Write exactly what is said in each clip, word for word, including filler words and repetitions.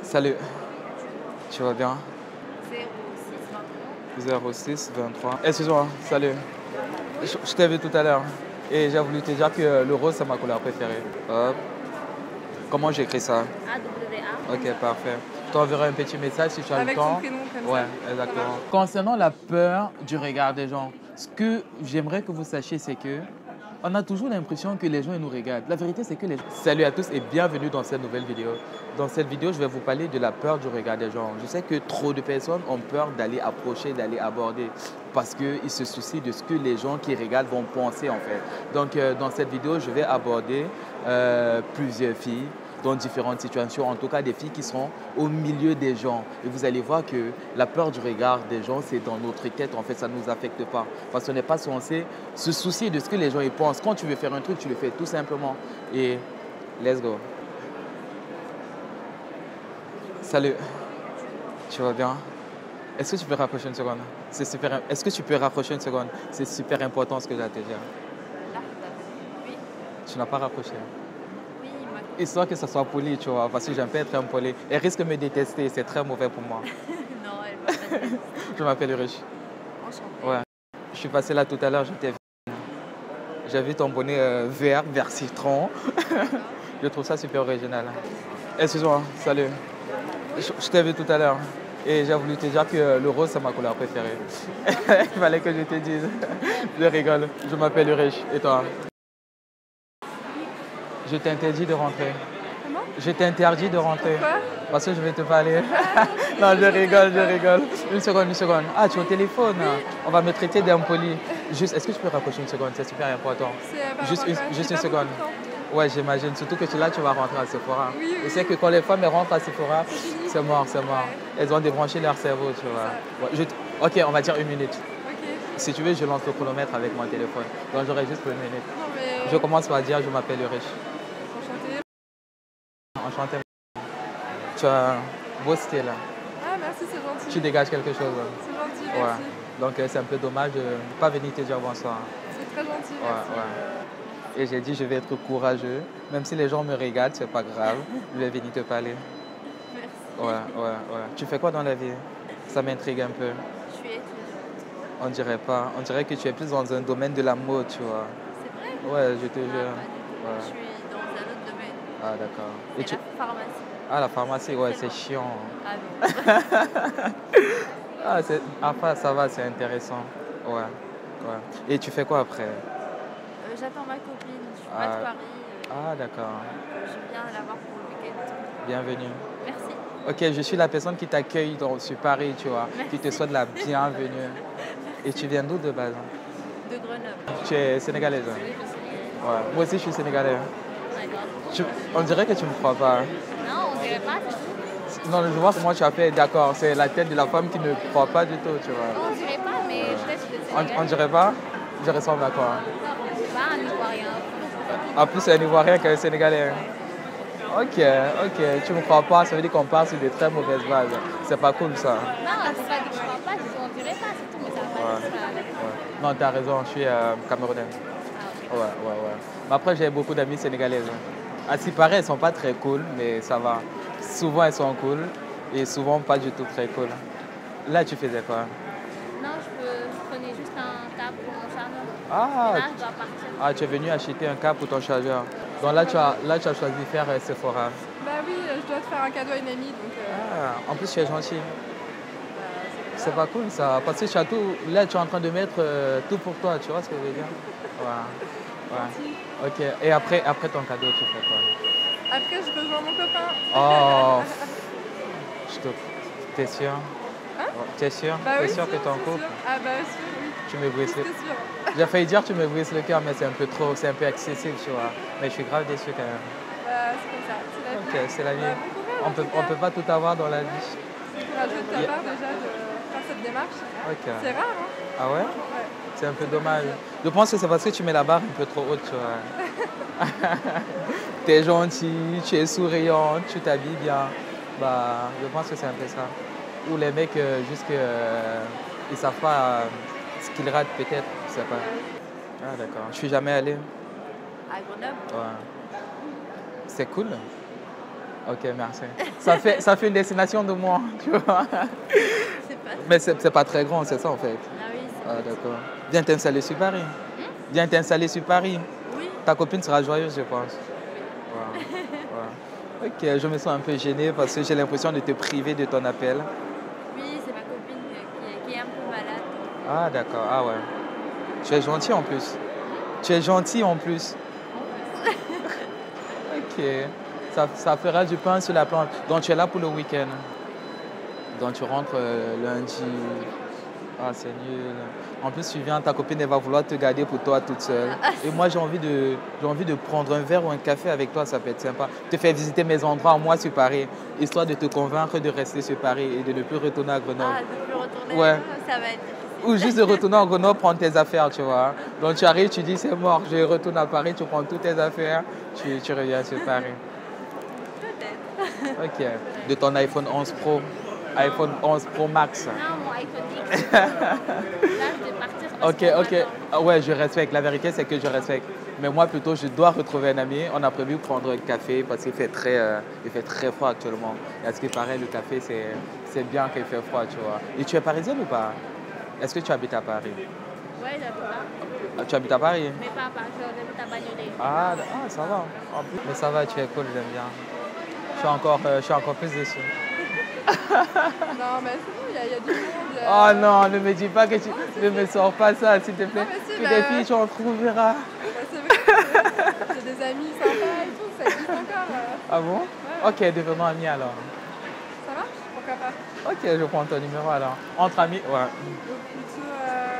Salut, tu vas bien? zéro six vingt-trois. zéro six vingt-trois. Excuse-moi, salut. Je, je t'ai vu tout à l'heure et j'ai voulu te dire que le rose, c'est ma couleur préférée. Hop. Comment j'écris ça? A W A. Ok, parfait. Je t'enverrai un petit message si tu as Avec le temps. ton prénom comme Ouais, ça. exactement. Concernant la peur du regard des gens, ce que j'aimerais que vous sachiez, c'est que on a toujours l'impression que les gens ils nous regardent. La vérité, c'est que les gens... Salut à tous et bienvenue dans cette nouvelle vidéo. Dans cette vidéo, je vais vous parler de la peur du regard des gens. Je sais que trop de personnes ont peur d'aller approcher, d'aller aborder parce qu'ils se soucient de ce que les gens qui regardent vont penser en fait. Donc, euh, dans cette vidéo, je vais aborder euh, plusieurs filles dans différentes situations, en tout cas des filles qui seront au milieu des gens. Et vous allez voir que la peur du regard des gens, c'est dans notre tête, en fait, ça ne nous affecte pas. Parce qu'on n'est pas censé se soucier de ce que les gens y pensent. Quand tu veux faire un truc, tu le fais tout simplement. Et let's go. Salut, tu vas bien? Est-ce que tu peux rapprocher une seconde? C'est super. Est-ce que tu peux rapprocher une seconde? C'est super important ce que j'ai à te dire. Là, oui. Tu n'as pas rapproché. Oui, ma... Histoire que ça soit poli, tu vois, parce que j'aime pas être impoli. Elle risque de me détester, c'est très mauvais pour moi. non, elle va pas te dire. Je m'appelle Ulrich. Enchantée. Ouais. Je suis passé là tout à l'heure, j'étais... J'ai vu ton bonnet euh, vert, vert citron. Je trouve ça super original. Excuse-moi, salut. Je, je t'ai vu tout à l'heure et j'ai voulu te dire que le rose, c'est ma couleur préférée. Il fallait que je te dise. Je rigole. Je m'appelle Ulrich. Et toi? Je t'interdis de rentrer. Comment? Je t'interdis de rentrer. Pourquoi? Parce que je vais te parler. Non, je rigole, je rigole. Une seconde, une seconde. Ah, tu es au téléphone. Oui. On va me traiter d'impoli. Juste, est-ce que tu peux rapprocher une seconde? C'est super important. C'est euh, par Juste rapport une, à quoi? juste J'ai une pas seconde. beaucoup de temps. Ouais, j'imagine. Surtout que tu, là, tu vas rentrer à Sephora. Oui, oui, Je sais oui. que quand les femmes elles rentrent à Sephora, fini. c'est mort, c'est mort. Ouais. Elles ont débranché leur cerveau, tu vois. Ouais, je t- ok, on va dire une minute. Ok. Si tu veux, je lance le chronomètre avec mon téléphone. Donc, j'aurai juste pour une minute. Non, mais. Je commence par dire, je m'appelle Ulrich. Enchantée. Enchanté. Tu as un beau style. Ah, merci, c'est gentil. Tu dégages quelque chose. C'est gentil, Ouais. merci. Donc, euh, c'est un peu dommage de ne pas venir te dire bonsoir. C'est très gentil, Ouais, merci. ouais. Et j'ai dit, je vais être courageux. Même si les gens me regardent, c'est pas grave. Je vais venir te parler. Merci. Ouais, ouais, ouais. Tu fais quoi dans la vie? Ça m'intrigue un peu. Je suis étudiante. On dirait pas. On dirait que tu es plus dans un domaine de la mode, tu vois. C'est vrai? Ouais, je te Ah, jure. pas du tout. Ouais. Je suis dans un autre domaine. Ah, d'accord. Et C'est tu... la pharmacie. Ah, la pharmacie, ouais, C'est c'est loin. chiant. Ah non. Ah, c'est... Enfin, ça va, c'est intéressant. Ouais, ouais. Et tu fais quoi après? Euh, J'attends ma copine. Je suis Ah. pas de Paris. euh, Ah, d'accord. Je viens la voir pour le week-end. Bienvenue. Merci. Ok, je suis la personne qui t'accueille dans, sur Paris, tu vois, qui te Merci. souhaite la bienvenue. Et tu viens d'où de base? De Grenoble. Tu es sénégalaise? Oui, je suis. Ouais. Moi aussi, je suis sénégalais. D'accord. Tu- On dirait que tu ne me crois pas. Non, on dirait pas, c'est tout. Non, je vois comment tu as fait, d'accord. C'est la tête de la femme qui ne croit pas du tout, tu vois. Non, on dirait pas, mais peut-être que c'est On, on Sénégalais. dirait pas? Je ressemble à quoi? Je sais pas, un Ivoirien. En plus, c'est un Ivoirien qu'un Sénégalais. Ok, ok. Tu ne me crois pas, ça veut dire qu'on part sur de très mauvaises bases. C'est pas cool, ça. Non, c'est pas que je crois pas, c'est qu'on dirait pas, c'est tout, mais ça va Ouais. pas dire ça avec. Ouais. Non, t'as raison, je suis euh, camerounais. Ah, Ouais, ouais, ouais. Mais après, j'ai beaucoup d'amis sénégalaises. À ce qui paraît, elles sont pas très cool, mais ça va. Souvent, elles sont cool et souvent pas du tout très cool. Là, tu faisais quoi? non, je, peux, je prenais juste un câble pour mon chargeur. Ah, Et là, je dois partir. ah, tu es venu acheter un câble pour ton chargeur. Donc là, tu as, là, tu as choisi de faire euh, Sephora. Bah oui, euh, je dois te faire un cadeau à une amie, donc. Euh, Ah, en plus, tu es gentil. bah, c'est C'est pas cool ça. Parce que tu as tout, là, tu es en train de mettre euh, tout pour toi, tu vois ce que je veux dire? Ouais. Ouais. Ok. Et après, après ton cadeau, tu fais quoi? Après, je rejoins mon copain. Oh, je te... T'es sûr? Hein? T'es sûr? Bah T'es oui, sûr que t'es en c'est couple? sûr. Ah bah sûr, oui. Tu me brises le... C'est sûr. J'ai failli dire tu me brises le cœur, mais c'est un peu trop, c'est un peu excessif, tu vois. Mais je suis grave déçu quand même. Bah c'est comme ça, c'est la vie. Ok, c'est la vie. Bah, bon courage, On en peut, tout on cas. peut pas tout avoir dans la vie. C'est courageux de ta Yeah. part déjà de faire cette démarche. Ok. C'est rare, hein? Ah ouais? Ouais. C'est un peu dommage. Je pense que c'est parce que tu mets la barre un peu trop haute, tu vois. T'es gentil, tu es souriante, tu t'habilles bien. Bah, je pense que c'est un peu ça. Ou les mecs, euh, juste que, euh, ils savent pas euh, ce qu'ils ratent peut-être, je sais pas. Ah d'accord. Je suis jamais allé. À Grenoble. Ouais. C'est cool. Ok, merci. Ça fait, ça fait une destination de moi, tu vois. C'est pas... Mais c'est c'est pas très grand, c'est ça en fait. Ah oui, c'est... Ah, d'accord. Viens t'installer sur Paris. Viens t'installer sur Paris. Oui. Ta copine sera joyeuse, je pense. Voilà. Voilà. Ok, je me sens un peu gêné parce que j'ai l'impression de te priver de ton appel. Oui, c'est ma copine qui est, qui est un peu malade. Ah, d'accord. Ah, ouais. Tu es gentil en plus. Tu es gentil en plus. Ok. Ça, ça fera du pain sur la planche. Donc, tu es là pour le week-end. Donc, tu rentres euh, lundi. Ah, c'est nul. En plus, tu viens, ta copine, elle va vouloir te garder pour toi toute seule. Et moi, j'ai envie de, j'ai envie de prendre un verre ou un café avec toi, ça peut être sympa. Te faire visiter mes endroits, à moi, sur Paris, histoire de te convaincre de rester sur Paris et de ne plus retourner à Grenoble. Ah, de plus retourner, Ouais. ça va être difficile. Ou juste de retourner à Grenoble, prendre tes affaires, tu vois. Donc, tu arrives, tu dis, c'est mort, je retourne à Paris, tu prends toutes tes affaires, tu, tu reviens sur Paris. Peut-être. Ok. De ton iPhone onze Pro, iPhone onze Pro Max. Non, mon iPhone X. Là, je vais partir parce Ok, qu'on ok. m'attend. Ah ouais, je respecte. La vérité, c'est que je respecte. Mais moi, plutôt, je dois retrouver un ami. On a prévu prendre un café parce qu'il fait très, euh, il fait très froid actuellement. Et à ce qui paraît, le café, c'est, c'est bien qu'il fait froid, tu vois. Et tu es parisienne ou pas? Est-ce que tu habites à Paris? Ouais, j'habite là. Ah, tu habites à Paris? Mais pas à Paris, j'habite à Bagnolet. Ah, ah, ça va. En plus. Mais ça va, tu es cool, j'aime bien. Je suis encore, euh, je suis encore plus déçu. Non, mais c'est bon, il y, a- il y a du monde. il y a- Oh non, ne me dis pas que tu... Ne me sors pas ça, s'il te plaît. Non, mais si, Que bah- des filles, tu en trouveras. Bah, c'est vrai, c'est- j'ai des amis sympas et tout, ça existe encore. euh. Ah bon? Ouais. Ok, devenons amis alors. Ça marche? Pourquoi pas? Ok, je prends ton numéro alors. Entre amis, ouais. Donc plutôt... Euh...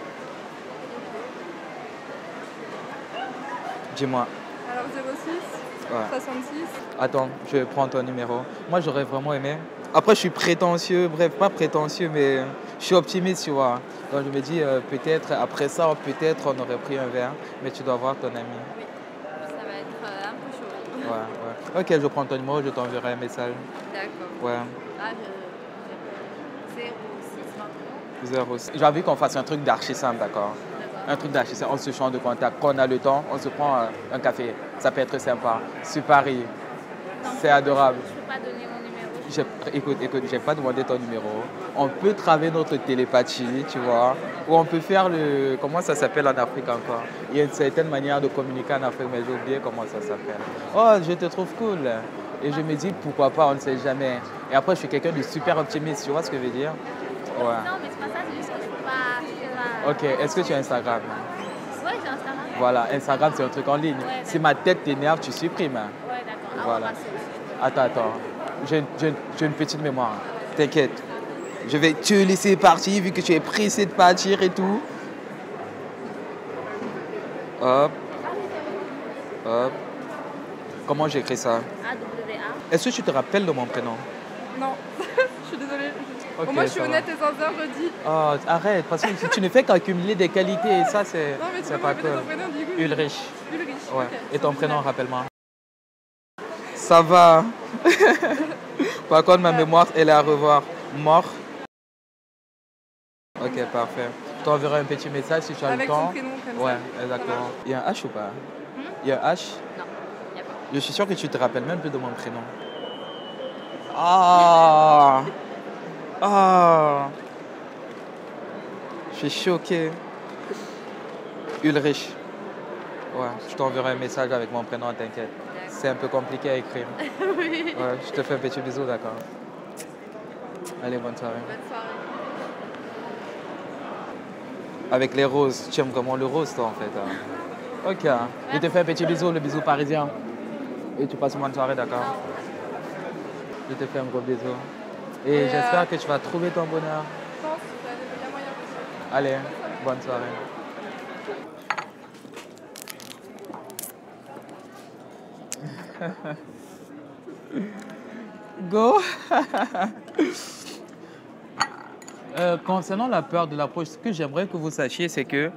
Dis-moi. Alors zéro six, Ouais. soixante-six. Attends, je prends ton numéro. Moi, j'aurais vraiment aimé. Après, je suis prétentieux, bref, pas prétentieux, mais je suis optimiste, tu vois. Donc, je me dis, euh, peut-être, après ça, peut-être, on aurait pris un verre, mais tu dois voir ton ami. Oui, ça va être euh, un peu chaud. Ouais, ouais. Ok, je prends ton numéro, je t'enverrai un message. D'accord. Ouais. Ah, je... zéro six maintenant. Zéro six. J'ai envie qu'on fasse un truc d'archi simple, d'accord? D'accord. Un truc d'archi simple, on se change de contact. Quand on a le temps, on se prend euh, un café. Ça peut être sympa. Sur Paris, Non, c'est adorable. Je ne peux pas donner mon numéro. J'ai- Écoute, écoute, j'ai pas demandé ton numéro. On peut travailler notre télépathie, tu vois. Ou on peut faire le... Comment ça s'appelle en Afrique encore? Il y a une certaine manière de communiquer en Afrique, mais j'ai oublié comment ça s'appelle. Oh, je te trouve cool. Et je me dis, pourquoi pas, on ne sait jamais. Et après, je suis quelqu'un de super optimiste, tu vois ce que je veux dire? Ouais. Non, mais c'est pas ça, c'est juste que je peux pas. Je peux pas... Ok, est-ce que tu as Instagram? Ouais, j'ai Instagram. Voilà, Instagram, c'est un truc en ligne. Ouais, Si ma tête t'énerve, tu supprimes. Ouais, d'accord. Ah, Voilà. on va passer aussi. Attends, attends. J'ai j'ai- j'ai une petite mémoire. T'inquiète. Je vais te laisser partir vu que tu es pressé de partir et tout. Hop. Hop. Comment j'écris ça? A W A. Est-ce que tu te rappelles de mon prénom? Non, je suis désolée. Ok, Au moins, je suis ça va. honnête et sincère, je dis. Oh, arrête, parce que tu ne fais qu'accumuler des qualités et ça, c'est Non, mais tu c'est peux pas m'appeler cool. ton prénom du coup. Ulrich. Ulrich. Ouais. ok. Et ton prénom, rappelle-moi. Ça va. Par contre, ma mémoire, elle est à revoir. Mort. Ok, parfait. Je t'enverrai un petit message si tu as Avec le ton temps. prénom comme Ouais, ça. exactement. Il y a un H ou pas? Hmm? Il y a un H? Non, il n'y a pas. Je suis sûr que tu te rappelles même plus de mon prénom. Ah! Ah! Je suis choqué. Ulrich. Ouais, je t'enverrai un message avec mon prénom, t'inquiète. C'est un peu compliqué à écrire. Oui. Ouais, je te fais un petit bisou, d'accord? Allez, bonne soirée. Bonne soirée. Avec les roses, tu aimes comment le rose, toi, en fait? Hein? Ok, hein. Je te fais un petit bisou, le bisou parisien. Et tu passes une bonne soirée, d'accord? Je te fais un gros bisou. Et, Et, j'espère euh, que tu vas trouver ton bonheur. Je pense qu'il y a moyen aussi. Allez, bonne soirée. Go. Euh, concernant la peur de l'approche, ce que j'aimerais que vous sachiez, c'est que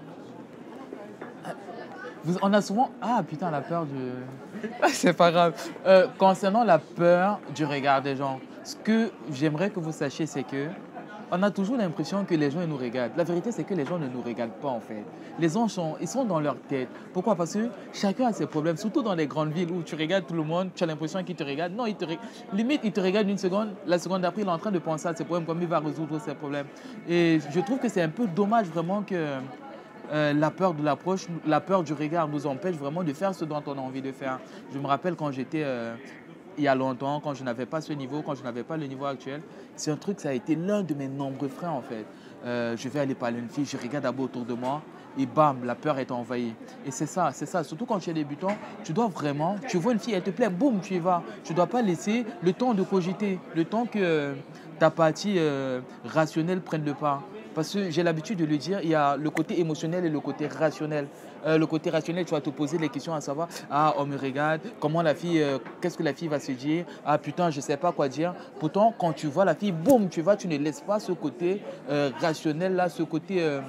vous- on a souvent... Ah putain, la peur du... C'est pas grave. Euh, concernant la peur du regard des gens, ce que j'aimerais que vous sachiez, c'est que on a toujours l'impression que les gens ils nous regardent. La vérité, c'est que les gens ne nous regardent pas, en fait. Les gens sont, ils sont dans leur tête. Pourquoi? Parce que chacun a ses problèmes, surtout dans les grandes villes où tu regardes tout le monde, tu as l'impression qu'ils te regardent. Non, ils te, limite, ils te regardent une seconde, la seconde d'après, il est en train de penser à ses problèmes, comme il va résoudre ses problèmes. Et je trouve que c'est un peu dommage vraiment que euh, la peur de l'approche, la peur du regard nous empêche vraiment de faire ce dont on a envie de faire. Je me rappelle quand j'étais... Euh, il y a longtemps, quand je n'avais pas ce niveau, quand je n'avais pas le niveau actuel, c'est un truc, ça a été l'un de mes nombreux freins en fait. Euh, je vais aller parler à une fille, je regarde d'abord autour de moi et bam, la peur est envahie. Et c'est ça, c'est ça. Surtout quand tu es débutant, tu dois vraiment, tu vois une fille, elle te plaît, boum, tu y vas. Tu ne dois pas laisser le temps de cogiter, le temps que euh, ta partie euh, rationnelle prenne le pas. Parce que j'ai l'habitude de le dire, il y a le côté émotionnel et le côté rationnel. Euh, le côté rationnel, tu vas te poser les questions à savoir, ah, on me regarde, comment la fille, euh, qu'est-ce que la fille va se dire, ah putain, je ne sais pas quoi dire. Pourtant, quand tu vois la fille, boum, tu vas, tu ne laisses pas ce côté euh, rationnel là, ce côté... Euh,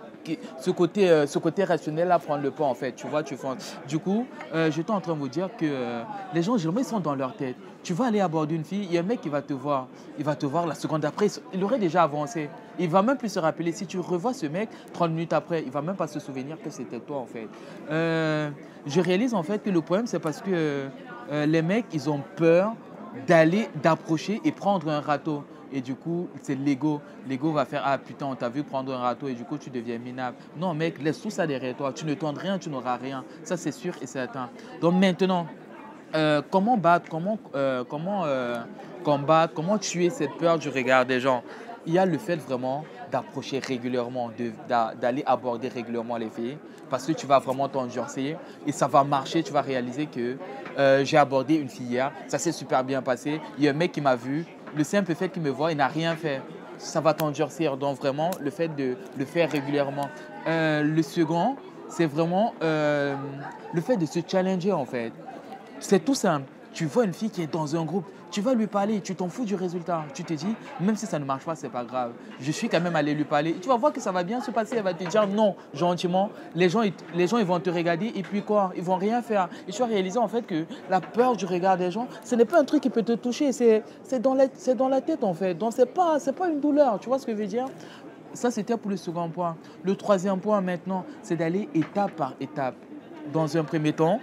Ce côté, euh, ce côté rationnel là prendre le pas en fait, tu vois, tu fonces. Du coup, euh, j'étais en train de vous dire que euh, les gens, généralement, ils sont dans leur tête. Tu vas aller aborder une fille, il y a un mec qui va te voir, il va te voir la seconde après, il aurait déjà avancé. Il va même plus se rappeler, si tu revois ce mec trente minutes après, il va même pas se souvenir que c'était toi en fait. Euh, je réalise en fait que le problème, c'est parce que euh, les mecs, ils ont peur d'aller, d'approcher et prendre un râteau. Et du coup, c'est l'ego. L'ego va faire, ah putain, on t'a vu prendre un râteau et du coup, tu deviens minable. Non, mec, laisse tout ça derrière toi. Tu ne tentes rien, tu n'auras rien. Ça, c'est sûr et certain. Donc maintenant, euh, comment battre, comment, euh, comment euh, combattre, comment tuer cette peur du regard des gens? Il y a le fait vraiment d'approcher régulièrement, de, d'aller aborder régulièrement les filles parce que tu vas vraiment t'endurcir et ça va marcher. Tu vas réaliser que euh, j'ai abordé une fille hier, ça s'est super bien passé. Il y a un mec qui m'a vu. Le simple fait qu'il me voit, il n'a rien fait. Ça va t'endurcir. Donc vraiment, le fait de le faire régulièrement. Euh, le second, c'est vraiment euh, le fait de se challenger en fait. C'est tout simple. Tu vois une fille qui est dans un groupe, tu vas lui parler, tu t'en fous du résultat. Tu te dis, même si ça ne marche pas, c'est pas grave. Je suis quand même allé lui parler. Tu vas voir que ça va bien se passer. Elle va te dire non, gentiment. Les gens, ils, les gens, ils vont te regarder et puis quoi? Ils vont rien faire. Et tu vas réaliser en fait que la peur du regard des gens, ce n'est pas un truc qui peut te toucher. C'est, c'est, dans, la, c'est dans la tête en fait. Donc c'est pas, c'est pas une douleur. Tu vois ce que je veux dire? Ça, c'était pour le second point. Le troisième point maintenant, c'est d'aller étape par étape. Dans un premier temps,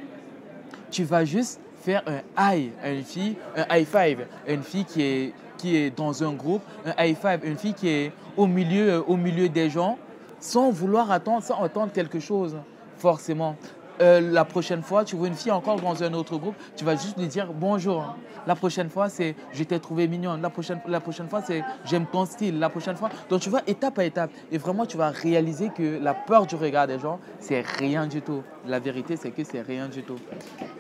tu vas juste faire un high à une fille, un high five à une fille qui est, qui est dans un groupe, un high five à une fille qui est au milieu, au milieu des gens, sans vouloir attendre, sans attendre quelque chose, forcément. Euh, la prochaine fois, tu vois une fille encore dans un autre groupe, tu vas juste lui dire bonjour. La prochaine fois, c'est je t'ai trouvé mignonne. La prochaine, la prochaine fois, c'est j'aime ton style. La prochaine fois, donc tu vas étape à étape. Et vraiment, tu vas réaliser que la peur du regard des gens, c'est rien du tout. La vérité, c'est que c'est rien du tout.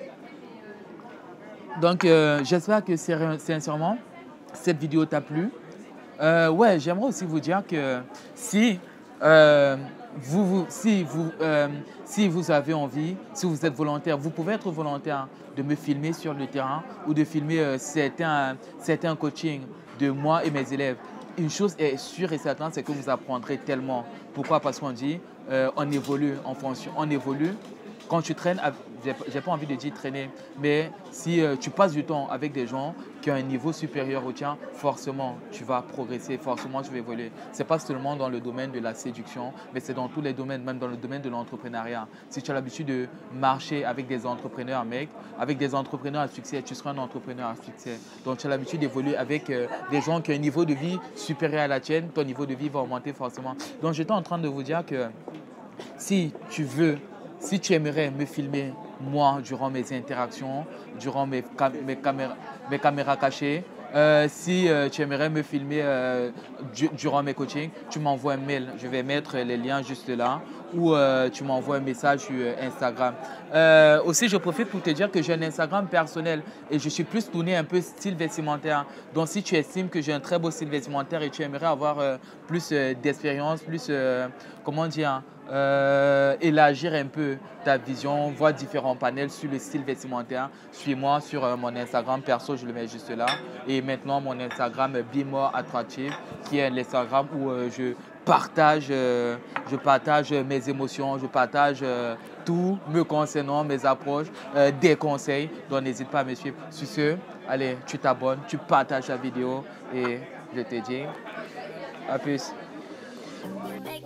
Donc, euh, j'espère que sincèrement, cette vidéo t'a plu. Euh, ouais, j'aimerais aussi vous dire que si, euh, vous, vous, si, vous, euh, si vous avez envie, si vous êtes volontaire, vous pouvez être volontaire de me filmer sur le terrain ou de filmer euh, certains, certains coachings de moi et mes élèves. Une chose est sûre et certaine, c'est que vous apprendrez tellement. Pourquoi? Parce qu'on dit, euh, on évolue en fonction, on évolue. Quand tu traînes, je n'ai pas envie de dire traîner, mais si euh, tu passes du temps avec des gens qui ont un niveau supérieur au tien, forcément, tu vas progresser, forcément, tu vas évoluer. Ce n'est pas seulement dans le domaine de la séduction, mais c'est dans tous les domaines, même dans le domaine de l'entrepreneuriat. Si tu as l'habitude de marcher avec des entrepreneurs, mec, avec des entrepreneurs à succès, tu seras un entrepreneur à succès. Donc, tu as l'habitude d'évoluer avec euh, des gens qui ont un niveau de vie supérieur à la tienne, ton niveau de vie va augmenter forcément. Donc, j'étais en train de vous dire que si tu veux, si tu aimerais me filmer, moi, durant mes interactions, durant mes, cam mes, caméras, mes caméras cachées, euh, si euh, tu aimerais me filmer euh, du durant mes coachings, tu m'envoies un mail. Je vais mettre les liens juste là. Ou euh, tu m'envoies un message sur Instagram. Euh, aussi, je profite pour te dire que j'ai un Instagram personnel et je suis plus tourné un peu style vestimentaire. Donc, si tu estimes que j'ai un très beau style vestimentaire et tu aimerais avoir euh, plus euh, d'expérience, plus, euh, comment dire, euh, élargir un peu ta vision, voir différents panels sur le style vestimentaire, suis-moi sur euh, mon Instagram perso, je le mets juste là. Et maintenant, mon Instagram Be More Attractive, qui est l'Instagram où euh, je partage, euh, je partage mes émotions, je partage euh, tout me concernant, mes approches, euh, des conseils. Donc, n'hésite pas à me suivre. Sur ce, allez, tu t'abonnes, tu partages la vidéo et je te dis À plus. Make